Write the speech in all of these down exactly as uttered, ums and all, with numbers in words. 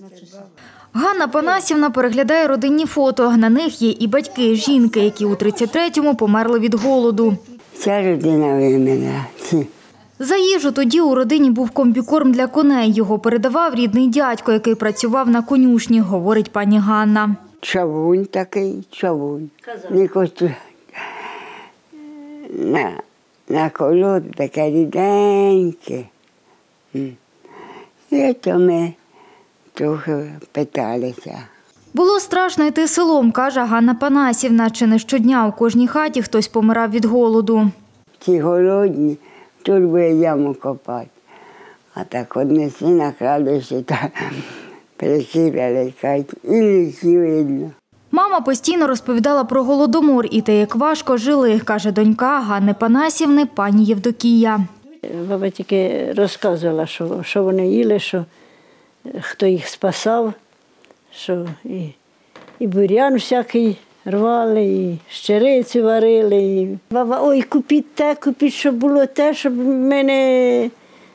Ганна Панасівна переглядає родинні фото. На них є і батьки жінки, які у тридцять третьому померли від голоду. Ця родина вимерла. За їжу тоді у родині був комбікорм для коней. Його передавав рідний дядько, який працював на конюшні, говорить пані Ганна. Чавунь такий, чавунь. Не хочу на, на колоду таке ріденьке. І то ми трохи питалися. Було страшно йти селом, каже Ганна Панасівна. Чи не щодня у кожній хаті хтось помирав від голоду. Ті голодні, тут буде яму копати. А так однеси на кладовище та прикипали, кажуть, і лісі видно. Мама постійно розповідала про голодомор і те, як важко жили, каже донька Ганни Панасівни, пані Євдокія. Баба тільки розказувала, що, що вони їли, що хто їх спасав, що і, і бурян всякий рвали, і щирицю варили. І баба, ой, купіть те, купіть, щоб було те, щоб в мене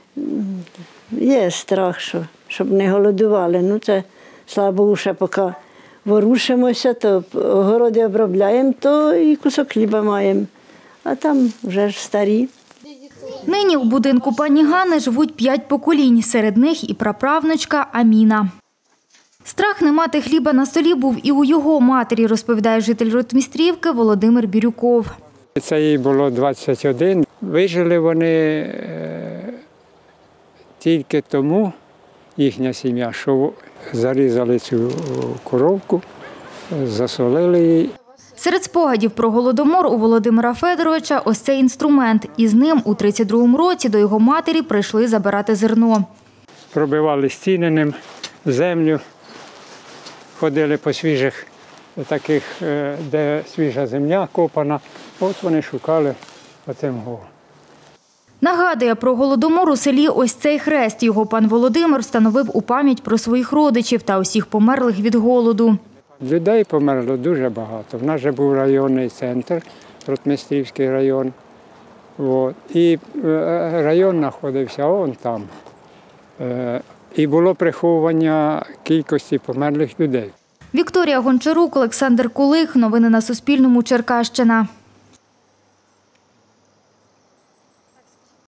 є страх, що, щоб не голодували. Ну це, слава Богу, ще поки ворушимося, то огороди обробляємо, то і кусок хліба маємо. А там вже ж старі. Нині у будинку пані Ганни живуть п'ять поколінь, серед них і праправнучка Аміна. Страх не мати хліба на столі був і у його матері, розповідає житель Ротмістрівки Володимир Бірюков. Це їй було двадцять один. Вижили вони е, тільки тому, їхня сім'я, що зарізали цю коровку, засолили її. Серед спогадів про голодомор у Володимира Федоровича ось цей інструмент. Із ним у тридцять другому році до його матері прийшли забирати зерно. Пробивали стіни ним, землю, ходили по свіжих таких, де свіжа земля копана. От вони шукали оцим голом. Нагадує про голодомор у селі ось цей хрест. Його пан Володимир встановив у пам'ять про своїх родичів та усіх померлих від голоду. Людей померло дуже багато. В нас же був районний центр, Ротмістрівський район. От. І район знаходився вон там. І було приховування кількості померлих людей. Вікторія Гончарук, Олександр Кулик. Новини на Суспільному. Черкащина.